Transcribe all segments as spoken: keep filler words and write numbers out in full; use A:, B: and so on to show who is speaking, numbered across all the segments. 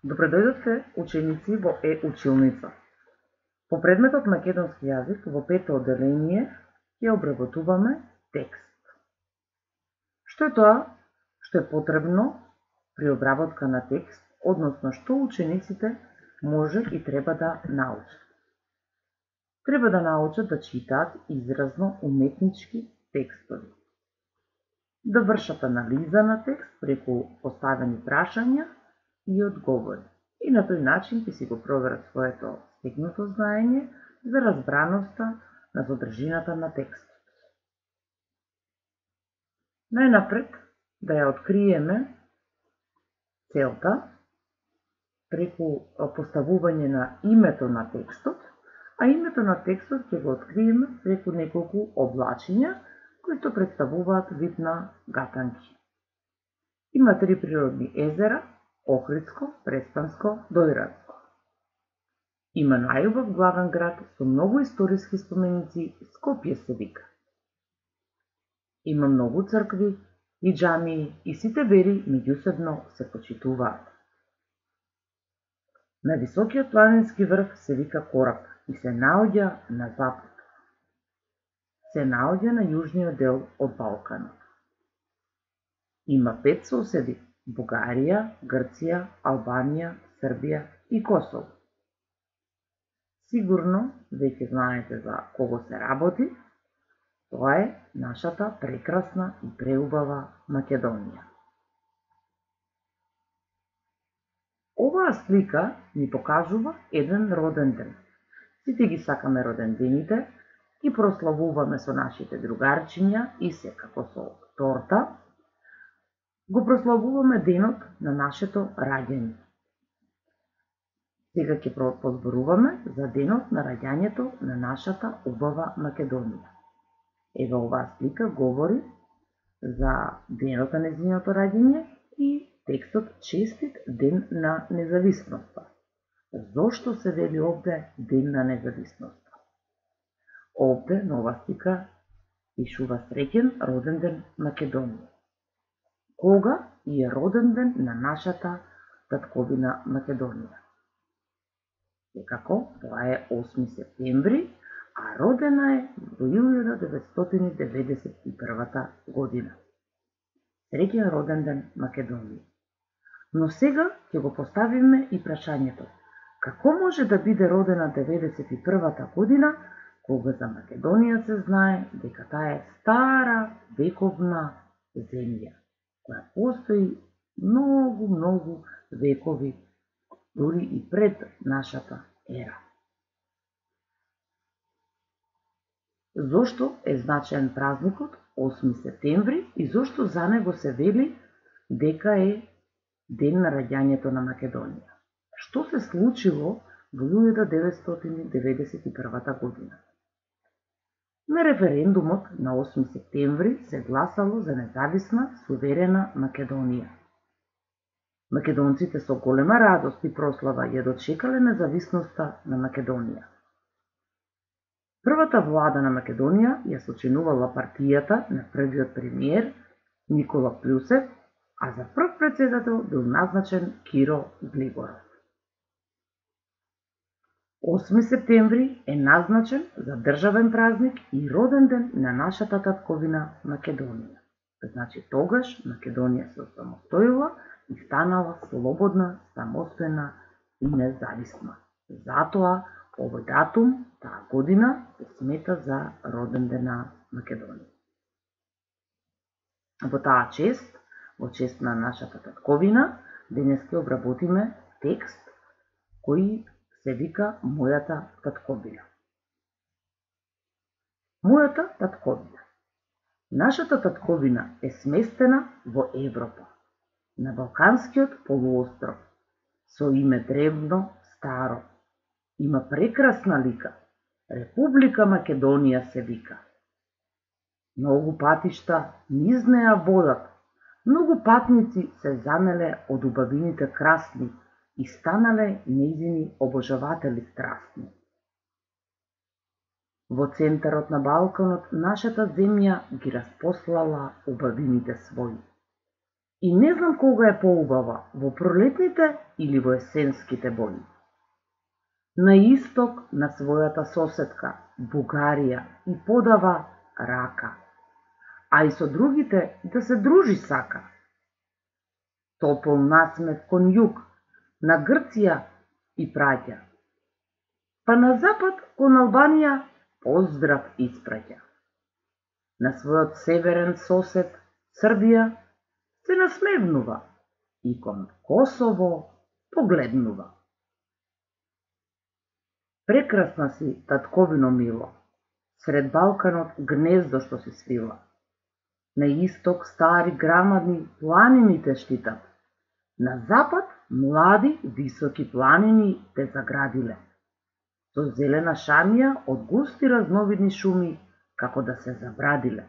A: Добре дојдовте, ученици, во Е-училница. По предметот македонски јазик во пето одделение ќе обработуваме текст. Што е тоа што е потребно при обработка на текст, односно што учениците може и треба да научат? Треба да научат да читаат изразно уметнички текстови, да вршат анализа на текст преку поставени прашања и одговори. И на тој начин ќе си го проверат своето стекнато знаење за разбраноста на содржината на текстот. Најнапред да ја откриеме целта преку поставување на името на текстот, а името на текстот ќе го откриеме преку неколку облачиња кои што представуваат вид на гатанки. Има три природни езера: Охридско, Преспанско, Дојрацко. Има најубав главен град со многу историски споменици, Скопје се вика. Има многу цркви и џамии и сите вери меѓусебно се почитуваат. Највисокиот планински врв се вика Корак и се наоѓа на запад. Се наоѓа на јужниот дел од Балканот. Има пет соседи: Бугарија, Грција, Албанија, Србија и Косово. Сигурно веќе знаете за кого се работи. Тоа е нашата прекрасна и преубава Македонија. Оваа слика ни покажува еден роден ден. Сите ги сакаме родендените, ги прославуваме со нашите другарчиња и секако со торта. Го прославуваме денот на нашето раѓање. Сега ќе позборуваме за денот на раѓањето на нашата убава Македонија. Ева, оваа слика говори за денот на нејзиното раѓање и текстот Честит ден на независноста. Зошто се вели овде ден на независноста? Овде на оваа слика пишува Среќен роден ден Македонија. Кога е роден ден на нашата татковина Македонија? Секако, тоа е осми септември, а родена е во илјада деветстотини деветдесет и прва година. Среќен роден ден Македонија. Но сега ќе го поставиме и прашањето: како може да биде родена деветдесет и прва година, кога за Македонија се знае дека таа е стара вековна земја, која постои многу, многу векови, дури и пред нашата ера? Зошто е значаен празникот осми септември и зошто за него се вели дека е ден на раѓањето на Македонија? Што се случило во илјада деветстотини деветдесет и прва година? На референдумот на осми септември се гласало за независна, суверена Македонија. Македонците со голема радост и прослава ја дочекале независноста на Македонија. Првата влада на Македонија ја сочинувала партијата на првиот премиер Никола Плюсев, а за прв претседател бил назначен Киро Глигоров. осми септември е назначен за државен празник и роден ден на нашата татковина Македонија. Значи тогаш Македонија се осамостоила и станала слободна, самостојна и независна. Затоа овој датум, таа година, се смета за роден ден на Македонија. Во таа чест, во чест на нашата татковина, денес ќе обработиме текст кој се вика Мојата татковина. Мојата татковина. Нашата татковина е сместена во Европа, на Балканскиот полуостров, со име древно, старо. Има прекрасна лика. Република Македонија се вика. Многу патишта низ неа водат. Многу патници се занеле од убавините красни и станале нејзини обожаватели страстни. Во центарот на Балканот нашата земја ги распослала убавините своји. И не знам кога е поубава, во пролетните или во есенските бои. На исток на својата соседка, Бугарија, и подава рака, а и со другите да се дружи сака. Топол насмев кон југ, на Грција и праќа, па на запад кон Албанија поздрав испраќа. На својот северен сосед, Србија, се насмевнува и кон Косово погледнува. Прекрасна си, татковино мило, сред Балканот гнездо што си свила. На исток стари грамадни планини те штитат, на запад млади високи планини те заградиле, со зелена шамија од густи разновидни шуми, како да се забрадиле.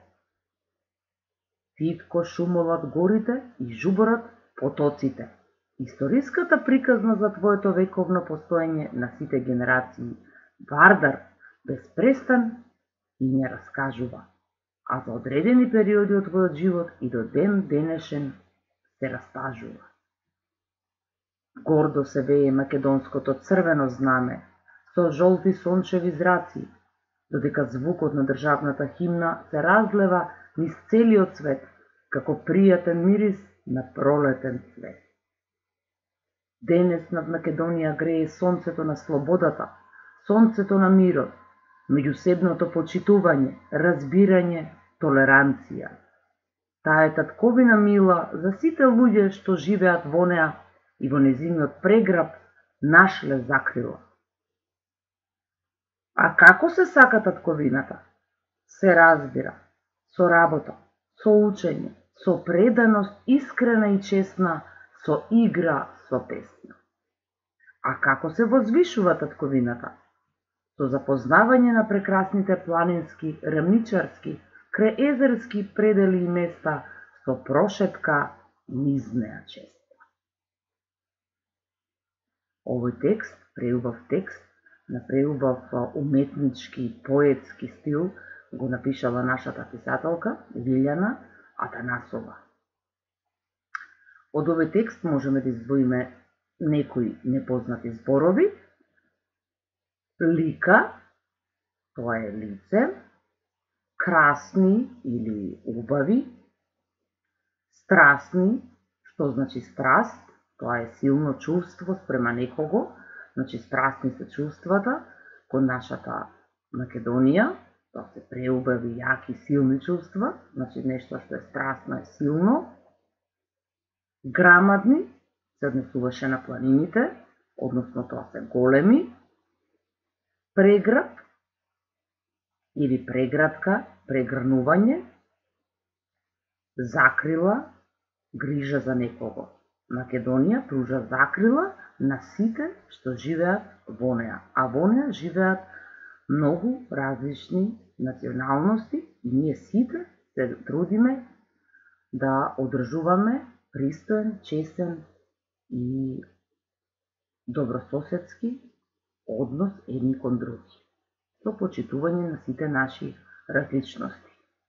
A: Титко шумолат горите и жуборат потоците. Историската приказна за твоето вековно постоење на сите генерации Вардар безпрестан и не раскажува, а за одредени периоди од твојот живот и до ден денешен се растажува. Гордо се вее македонското црвено знаме, со жолти сончеви зраци, додека звукот на државната химна се разлева низ целиот свет, како пријатен мирис на пролетен цвет. Денес над Македонија грее сонцето на слободата, сонцето на мирот, меѓусебното почитување, разбирање, толеранција. Таа е татковина мила за сите луѓе што живеат во неа и во незиниот преграб нашле закрила. А како се сака татковината? Се разбира, со работа, со учење, со преданост искрена и честна, со игра, со песна. А како се возвишува татковината? Со запознавање на прекрасните планински, рамничарски, краезерски предели и места, со прошетка низ неа честа. Овој текст, преубав текст, на преубав уметнички, поетски стил, го напишала нашата писателка Лилјана Атанасова. Од овој текст можеме да издвоиме некои непознати зборови. Лика, тоа е лице, красни или убави, страсни, што значи страст, тоа е силно чувство спрема некого, значи страстни се чувствата кон нашата Македонија, тоа се преубави, јаки, силни чувства, значи нешто што е страстно е силно. Грамадни се однесуваше на планините, односно тоа се големи. Преград или преградка, прегрнување. Закрила, грижа за некого. Македонија пружа закрила на сите што живеат во неа, а во неа живеат многу различни националности и ние сите се трудиме да одржуваме пристоен, честен и добрососедски однос едни кон други, со почитување на сите наши различности.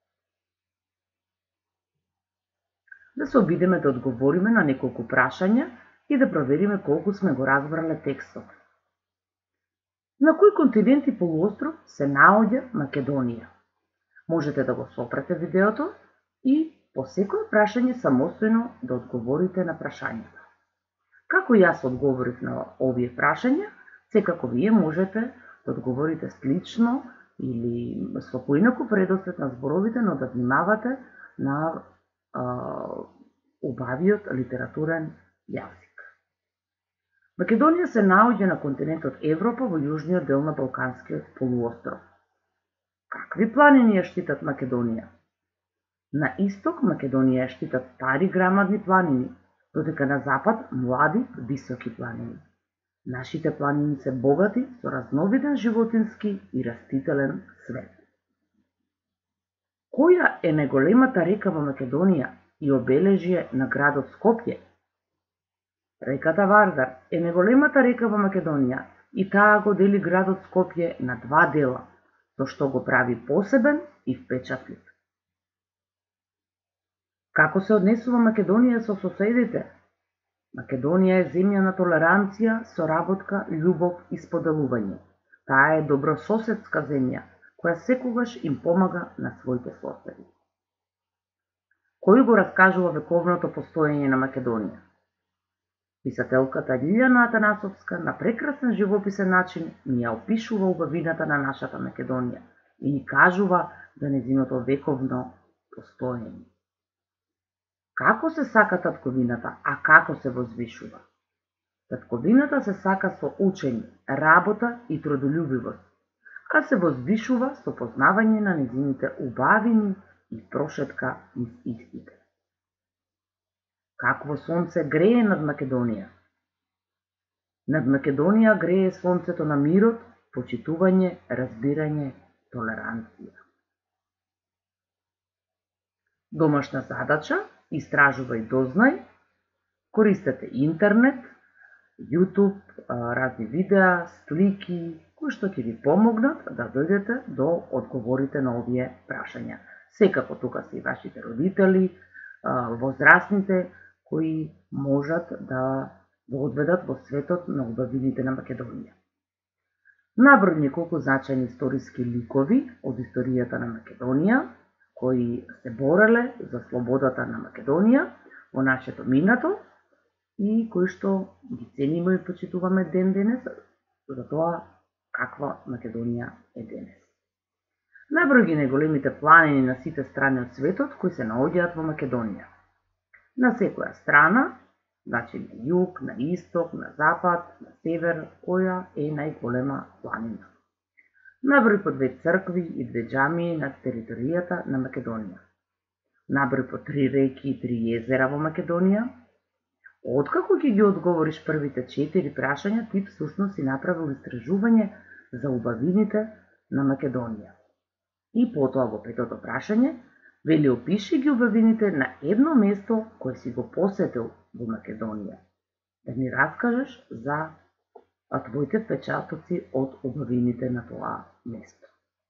A: Да се обидеме да одговориме на неколку прашања и да провериме колку сме го разбрале текстот. На кој континент и полуостров се наоѓа Македонија? Можете да го сопрете видеото и по секое прашање самостојно да одговорите на прашањата. Како јас одговорив на овие прашања, секако вие можете да одговорите слично или со поинаков редослед на зборовите, но да внимавате на а, убавиот литературен јазик. Македонија се наоѓа на континентот Европа во јужниот дел на Балканскиот полуостров. Какви планини ја штитат Македонија? На исток Македонија ја штитат стари грамадни планини, додека на запад млади високи планини. Нашите планини се богати со разновиден животински и растителен свет. Која е најголемата река во Македонија и обележје на градот Скопје? Реката Вардар е најголемата река во Македонија и таа го дели градот Скопје на два дела, со што го прави посебен и впечатлив. Како се однесува Македонија со соседите? Македонија е земја на толеранција, соработка, љубов и споделување. Таа е добрососедска земја, која секогаш им помага на своите соседи. Кој го раскажува вековното постоење на Македонија? Писателката Лилјана Атанасовска на прекрасен живописен начин ни ја опишува убавината на нашата Македонија и ни кажува за нејзиното вековно постоење. Како се сака татковината, а како се возвишува? Татковината се сака со учење, работа и трудолюбивост, а се возвишува со познавање на нејзините убавини и прошетка низ истите. Какво сонце грее над Македонија? Над Македонија грее сонцето на мирот, почитување, разбирање, толеранција. Домашна задача: истражувај, дознај, користете интернет, YouTube, разни видеа, слики, кои што ќе ви помогнат да дојдете до одговорите на овие прашања. Секако тука се и вашите родители, возрастните, кои можат да го одведат во светот на убавините на Македонија. Наброј неколку значајни историски ликови од историјата на Македонија, кои се бореле за слободата на Македонија во нашето минато и кои што ги цениме и почитуваме ден денес за тоа каква Македонија е денес. Наброј ги најголемите планини на сите страни од светот кои се наоѓаат во Македонија. На секоја страна, значи на југ, на исток, на запад, на север, која е најголема планина. Наброј по две цркви и две џамии на територијата на Македонија. Наброј по три реки и три езера во Македонија. Откако ќе ги одговориш првите четири прашања, ти всушност си направил истражување за убавините на Македонија. И потоа во петото прашање, вели опиши ги убавините на едно место кое си го посетил во Македонија. Да ни раскажеш за твоите впечатоци од убавините на тоа место.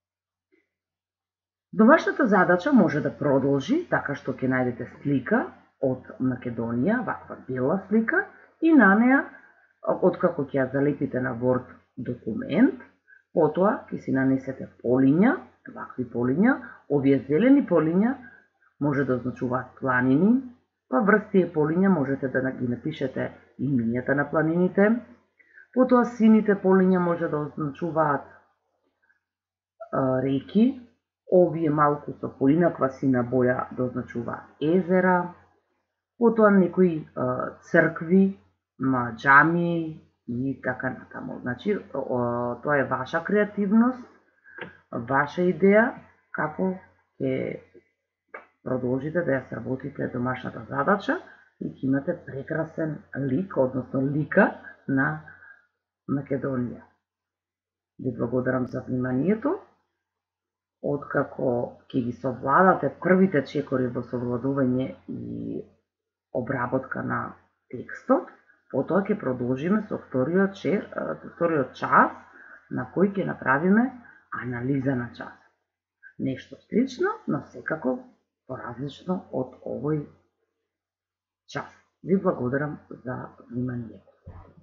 A: Домашната задача може да продолжи така што ќе најдете слика од Македонија, ваква бела слика, и на неа, откако ќе ја залепите на Word документ, потоа ќе си нанесете полиња, вакви полиња. Овие зелени полиња може да означуваат планини, па врз тие полиња можете да ги напишете имињата на планините. Потоа сините полиња може да означуваат а, реки, овие малку со поинаква сина боја да означуваат езера, потоа некои а, цркви, џамии и така натаму. Значи, а, тоа е ваша креативност, ваша идеја, како ќе продолжите да ја сработите домашната задача и ќе имате прекрасен лик, односно лика на Македонија. Ви благодарам за вниманието. Откако ќе ги совладате првите чекори во совладување и обработка на текстот, потоа ќе продолжиме со вториот, чер, вториот час на кој ќе направиме анализа на час. Нешто слично, но секако поразлично од овој час. Ви благодарам за вниманието.